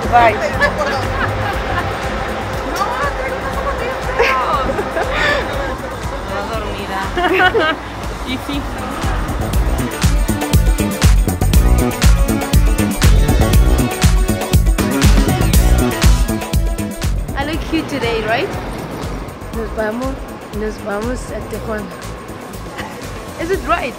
Bye. Dormida. Y sí. I look cute today, right? Nos vamos a Tijuana. Is it right?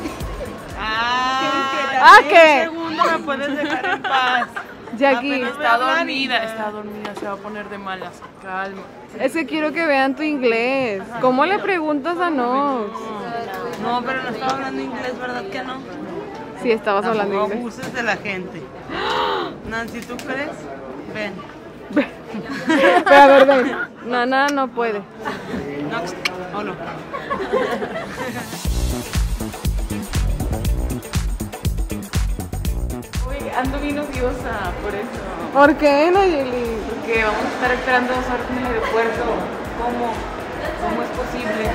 ¿Qué? Un segundo me puedes dejar en paz. Jackie, Está dormida, se va a poner de malas. Calma. es que quiero que vean tu inglés. ¿Cómo le preguntas a Nox? No, pero no estaba hablando inglés, ¿verdad que no? Sí, estabas hablando Tampoco inglés. abuses de la gente. Nancy, ¿tú crees? Ven. Pero a ver, ven. Nana no puede. No, no. Uy, ando bien odiosa por eso. ¿Por qué, Nayeli? Porque vamos a estar esperando 2 horas en el aeropuerto. ¿Cómo? ¿Cómo es posible?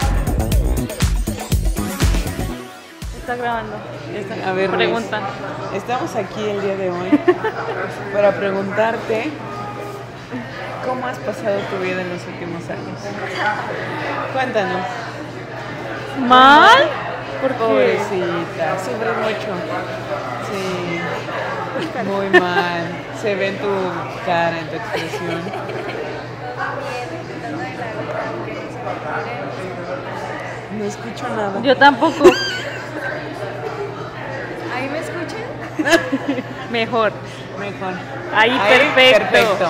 Está grabando. A ver, Pregunta. Luis, estamos aquí el día de hoy para preguntarte cómo has pasado tu vida en los últimos años. Cuéntanos. ¿Mal? ¿Por qué? Pobrecita, sufres mucho. Sí, muy mal. Se ve en tu cara, en tu expresión. No escucho nada. Yo tampoco. ¿Ahí me escuchan? Mejor. Mejor. Ahí, perfecto.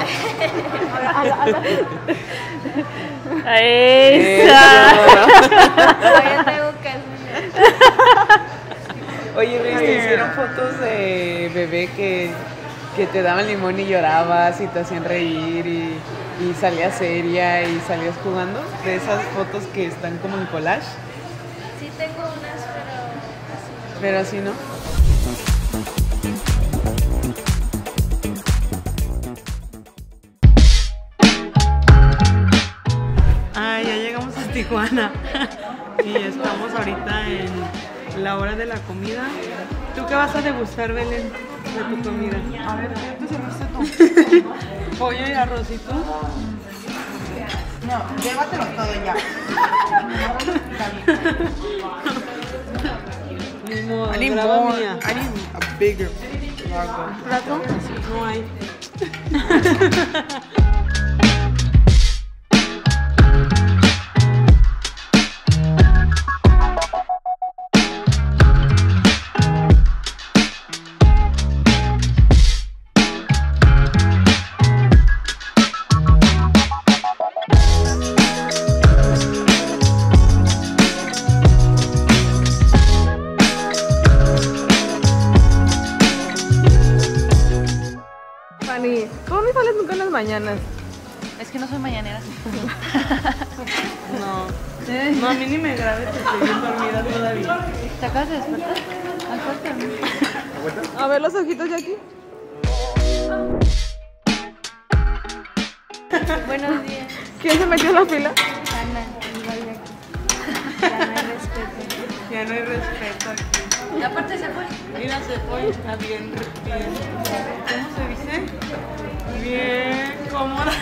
Esa. Todavía tengo casi. Oye, Luis, ¿te hicieron fotos de bebé que te daban limón y llorabas y te hacían reír y salías seria y salías jugando? De esas fotos que están como en collage. Sí tengo unas, Pero así no. Ya llegamos a Tijuana y estamos ahorita en la hora de la comida. ¿Tú qué vas a degustar, Belén, de tu comida? A ver, ¿qué te serviste tú? Pollo y arrocito. No, llévatelo todo ya. Ni modo, I need graba more. mía. I need a bigger lago. ¿Plato? No hay. Fanny, ¿cómo me sales nunca en las mañanas? Es que no soy mañanera. No, a mí ni me grabes que estoy bien dormida todavía. ¿Te acabas de despertar? Acuérdate. A ver los ojitos, Jackie. Buenos días. ¿Quién se metió en la fila? Ana, igual de aquí. Ya no hay respeto. Ya no hay respeto aquí. Y aparte se fue. Mira, se fue. Está bien. ¿Cómo se dice? Bien cómoda.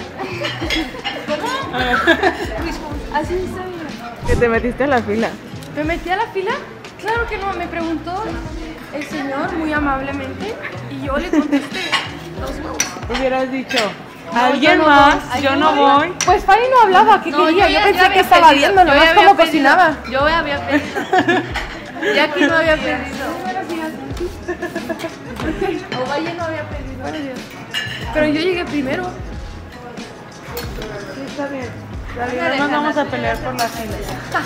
Así está bien. Que te metiste en la fila. ¿Me metí a la fila? Claro que no, me preguntó el señor muy amablemente y yo le contesté los huevos. Hubieras dicho, ¿alguien más? Yo no voy. Pues Fanny no hablaba, ¿qué quería? Yo pensé que estaba viendo nomás cómo cocinaba. Yo había pedido. Y aquí no había pedido. O Valle no había pedido. Buenos días. Pero yo llegué primero. Sí, está bien. No nos vamos a pelear por la fila.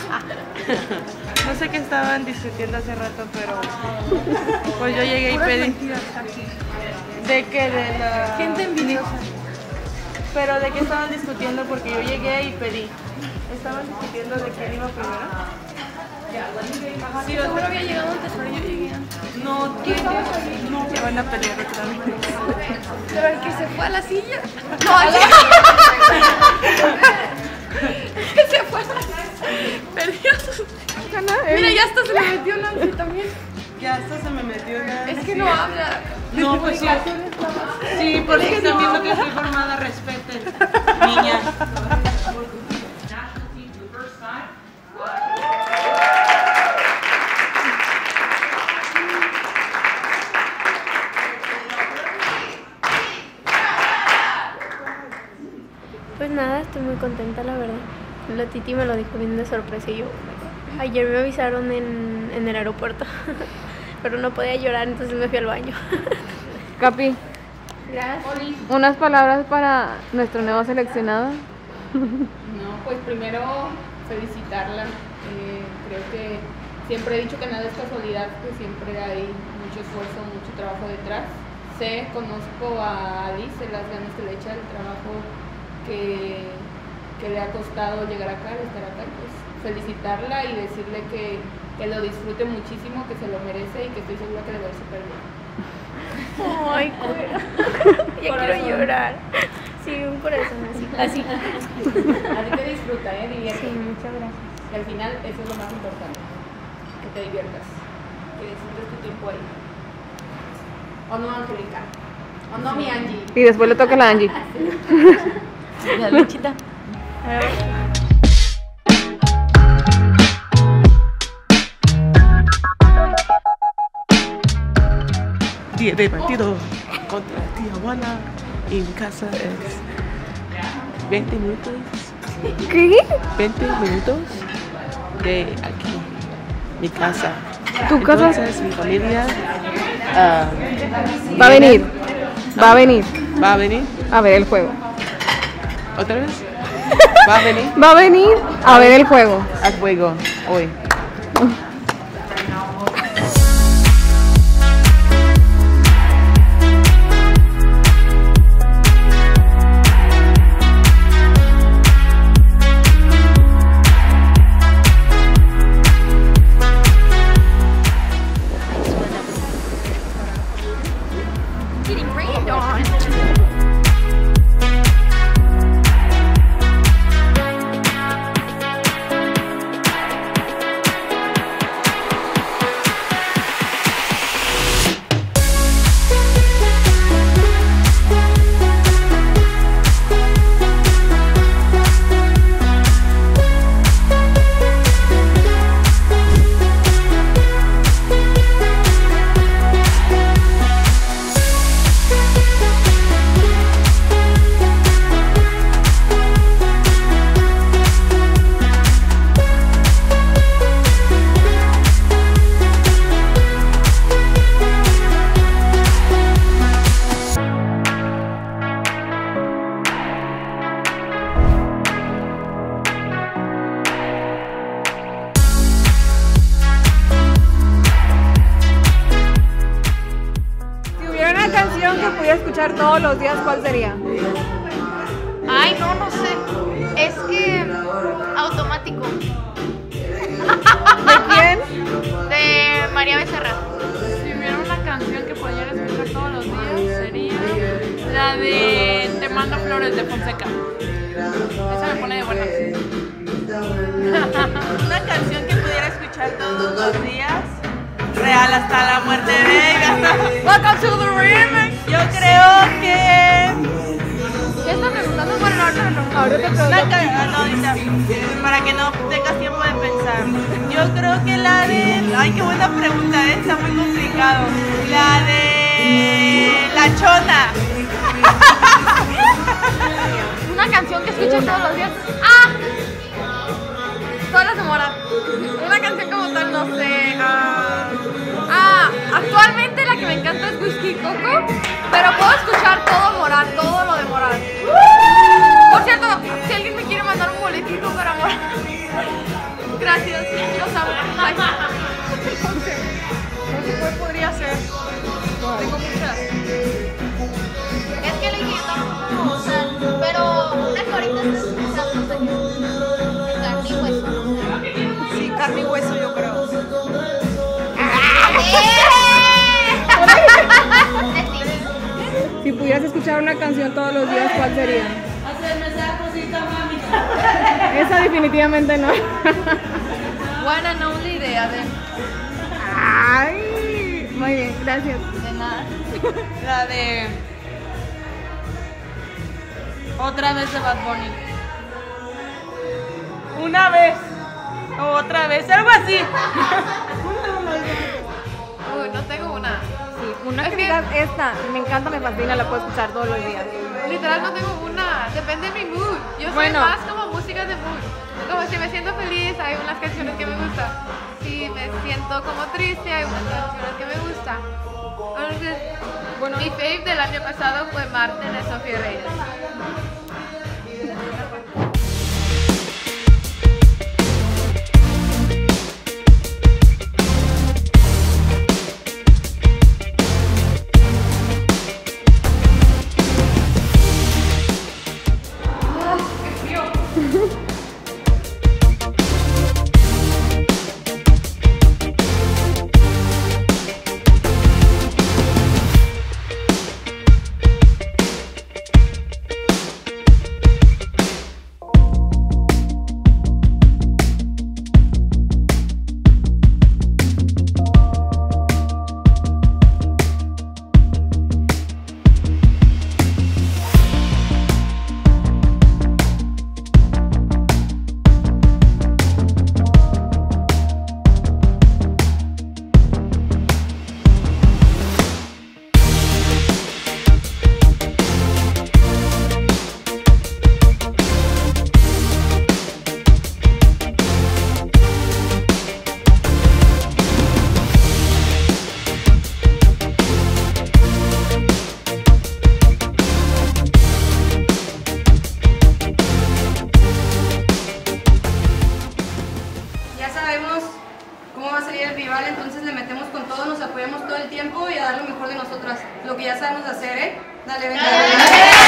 No sé qué estaban discutiendo hace rato, pero pues yo llegué y pedí. ¿De qué? De la Gente envidiosa. Pero ¿de qué estaban discutiendo? Porque yo llegué y pedí. ¿Estaban discutiendo de quién iba primero? Sí, seguro había llegado antes, pero yo llegué antes. No, no, se van a pelear otra vez. Pero el que se fue a la silla. No, el que se fue a la silla. Perdió sus... Mira, ya hasta se le metió Nancy también. Que hasta se me metió la... Es que no habla. No, pues sí. Sí, porque están viendo que estoy formada, respeten. Niñas. Pues nada, estoy muy contenta, la verdad. La Titi me lo dijo bien de sorpresa y yo... Ayer me avisaron en el aeropuerto, pero no podía llorar, entonces me fui al baño. Capi, Gracias. unas palabras para nuestro nuevo seleccionado. No, pues primero felicitarla. Creo que siempre he dicho que nada es casualidad, que siempre hay mucho esfuerzo, mucho trabajo detrás. Conozco a Alice, las ganas que le echa, el trabajo que le ha costado llegar acá, estar acá, pues felicitarla y decirle que lo disfrute muchísimo, que se lo merece y que estoy segura que le va a ir súper bien. Ay, ya quiero llorar. Sí, un corazón así. Así que disfruta, diviértete. Sí, muchas gracias. Y al final eso es lo más importante, que te diviertas, que disfrutes tu tiempo ahí. ¿O no, Angélica? ¿O no, mi Angie? Y después le toca a la Angie. La lechita. Día de partido contra Tijuana. En casa es 20 minutos. ¿Qué? 20 minutos de aquí. Mi casa. ¿Tu casa? Entonces, mi familia Va a venir. Va a venir ¿Va a venir? a ver el juego. ¿Otra vez? ¿Va a venir Va a venir a ver el juego. al juego hoy? escuchar todos los días, ¿cuál sería? Ay, no sé. Es que automático. ¿De quién? De María Becerra. Si hubiera una canción que pudiera escuchar todos los días, sería la de Te mando flores de Fonseca. Esa me pone de buenas. Una canción que pudiera escuchar todos los días. Real hasta la muerte venga. Welcome to the remix. Yo creo que ¿Qué estás preguntando por el orden? Ahora te pregunto. para que no tengas tiempo de pensar. Yo creo que la de... Ay, qué buena pregunta, está muy complicado. La de... La Chona. Una canción que escucho todos los días. ¡Ah! Todas las de Mora. Una canción como tal, no sé. Actualmente la que me encanta es Whisky Coco, pero puedo escuchar todo Morat, todo lo de Morat. Por cierto, si alguien me quiere mandar un boletito para Morat, gracias, los amo. Bye. No sé cuál podría ser. Tengo muchas. Es que le quiero usar, pero una que ahorita está escuchando de carne y hueso. Sí, carne y hueso, yo creo. Si pudieras escuchar una canción todos los días, ¿cuál sería? Esa definitivamente no. One and only de Adele. Ay, muy bien, gracias. De nada. La de Otra vez de Bad Bunny. Una vez. Otra vez. Algo así. Uy, no tengo una. Sí, una Es que que- digas esta, me encanta, me fascina, la puedo escuchar todos los días. Literal no tengo una, depende de mi mood. Yo soy Bueno. más como música de mood. Como si me siento feliz, hay unas canciones que me gustan. Si me siento como triste, hay unas canciones que me gustan. Entonces, Bueno, mi fave del año pasado fue Marte de Sofía Reyes. Ya sabemos cómo va a salir el rival, entonces le metemos con todo, nos apoyamos todo el tiempo y a dar lo mejor de nosotras. Lo que ya sabemos hacer, ¿eh? Dale, venga.